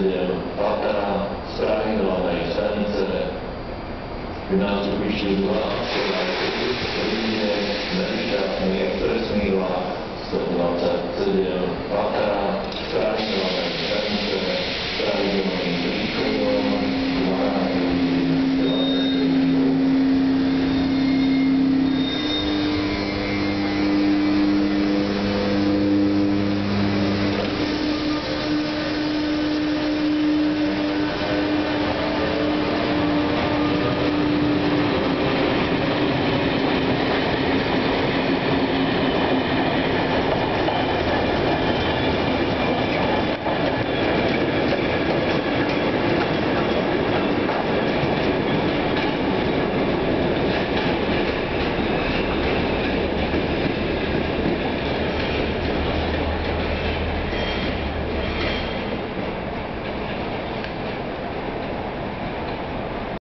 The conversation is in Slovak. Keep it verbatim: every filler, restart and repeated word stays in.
sedem Patara z Prahy hlavnej stanice k nástupišti dva príde veľmi expresný vlak sto dvadsaťsedem Patara z Prahy hlavnej